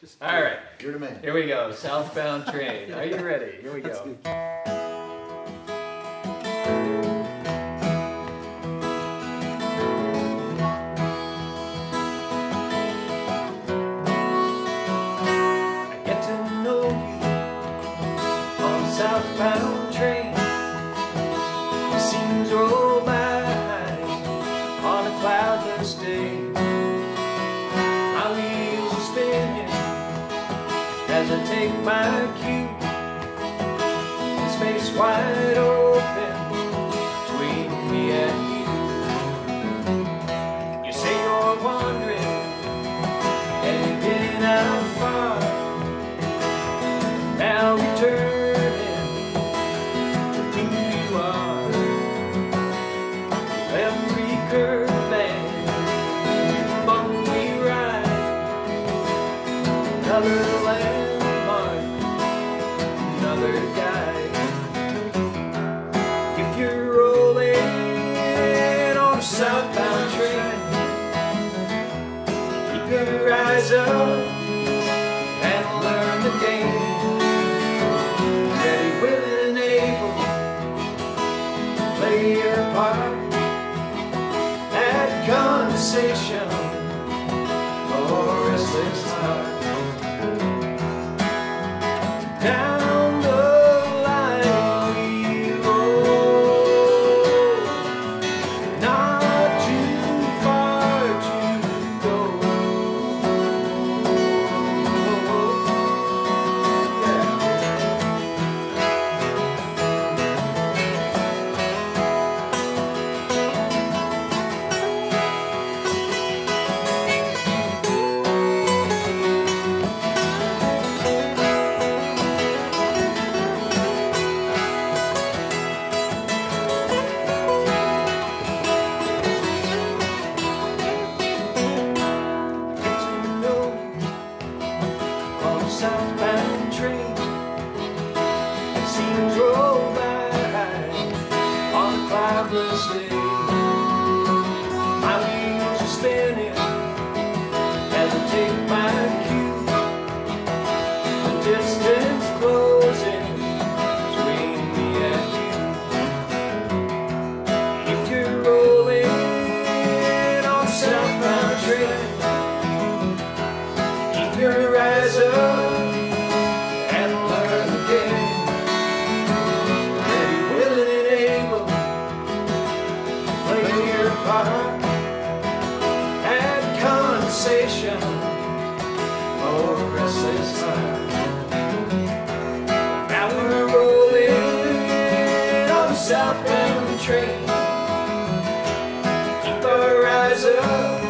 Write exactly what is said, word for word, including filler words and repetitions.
Just All right. You're the man. Here we go. Southbound Train. Are you ready? Here we go. I get to know you on Southbound Train. The scenes roll by on a cloudless day. My wheels are spinning as I take my cue, space wide open between me and you. You say you're wandering and you've been out far, now returning to who you are. Every curve and bump we ride, another landmark, another guide. If you're rolling on a southbound train, keep your eyes up and learn the game. Ready, willing, and able, play your part. Add conversation or restless heart. Down the line we roll, not too far to go. Southbound train, scenes roll by on a cloudless day. My wheels are spinning as I take my cue, the distance closing between me and you. If you're rolling on a southbound train, keep your eyes up and learn the game. Ready, willing, and able, play your part. Add conversation or restless heart. Now we're rolling on the southbound train. Keep our eyes up